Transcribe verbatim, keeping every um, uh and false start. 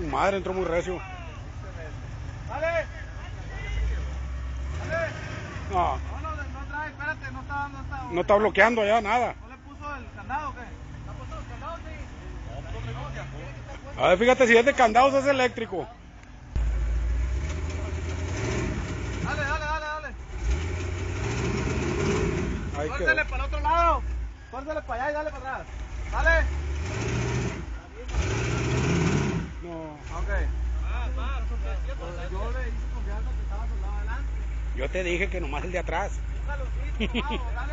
Su madre entró muy recio. Dale. Dale. No. No, no, no trae, espérate, no está, no está. No está bloqueando allá nada. ¿No le puso el candado o qué? ¿Le puso el candado, sí? A ver, fíjate si es de candados es eléctrico. Dale, dale, dale, dale. Ahí Suéltale quedó. para el otro lado. Suéltale para allá y dale para atrás. Dale. No. Ok. Yo le hice confianza que estaba a su lado adelante. Yo te dije que nomás el de atrás. Un jaloncito, vamos, dale.